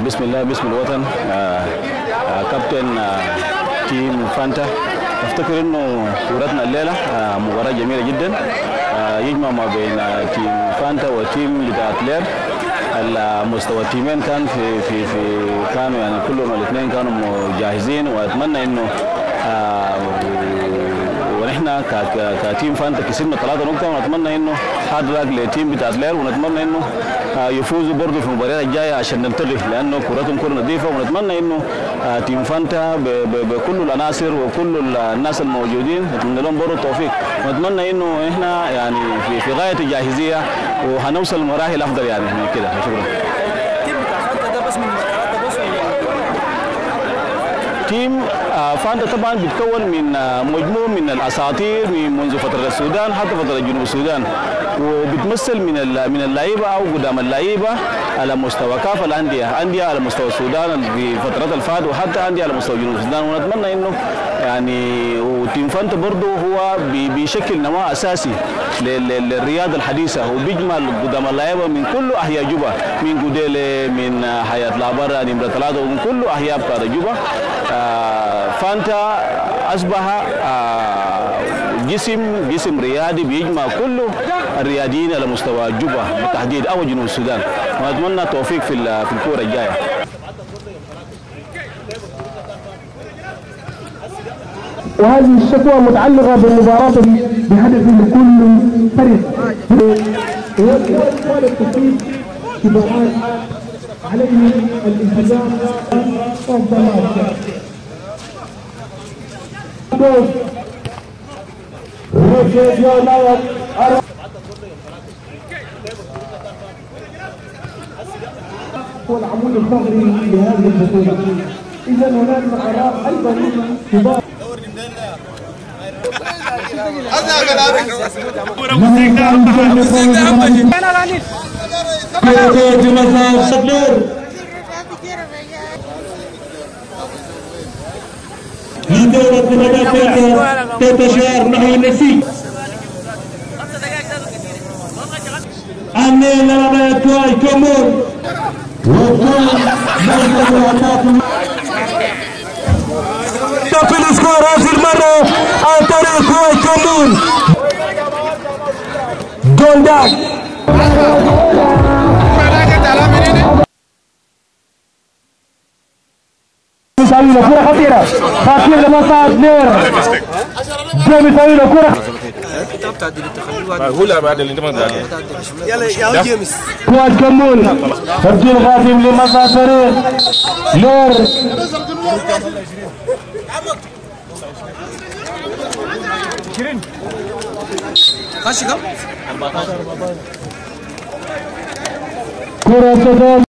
بسم الله باسم الوطن. كابتن تيم فانتا. افتكر انه كورتنا الليله مباراه جميله جدا يجمع ما بين تيم فانتا وتيم ليداتلير. المستوى التيمين كان في كانوا يعني كلهم الاثنين كانوا جاهزين، واتمنى انه ونحن كتيم فانتا كسبنا 3 نقطة، ونتمنى انه هارد لاك للتيم بتاع اتلير، ونتمنى انه يفوزوا برضه في المباريات الجايه عشان ننتقل، لانه كرتهم كره نظيفه. ونتمنى انه تيم فانتا بكل العناصر وكل الناس الموجودين نتمنى لهم برضه التوفيق، ونتمنى انه احنا يعني في غايه الجاهزيه وهنوصل لمراحل افضل يعني من كده. شكرا. تيم فانتا طبعا بيتكون من مجموع من الاساطير منذ فتره السودان حتى فتره جنوب السودان، وبتمثل من اللعيبه او قدام اللعيبه على مستوى كافه الانديه على مستوى السودان في فترات الفات، وحتى انديه على مستوى جنوب السودان. ونتمنى انه يعني وتيم فانتا برضه هو بيشكل نواه اساسي للرياضه الحديثه، وبيجمع قدام اللعيبه من كل احياء جوبا، من قديله، من حياه لابرا، نمره 3، ومن كل احياء بتاعت جوبا. فانتا اصبح جسم رياضي بيجمع كل الرياضيين على مستوى جوبا بالتحديد او جنوب السودان، ونتمنى التوفيق في الكوره الجايه. وهذه الشكوى متعلقه بالمباراه بهدف لكل فريق. وقال التفكير كبارات عليهم الالتزام والضمان. هو العمود الفقري لهذه البطوله. اذا هناك قرار ايضا كبار. تتشار نحو النسيج. أني لما يتوى كمون في السكور هذه المرة عن طريق كوي كمون. جولداك مساوي كرة خطيرة، خطيرة لمنطقة نير. جيمي ساوي له كرة. هو لا بعد اللي انت ما تدري. يلا جيمس. كواد كمون. تبديل غاتم لمنطقة فريق نير. شيرين. خش كم؟ 14 كرة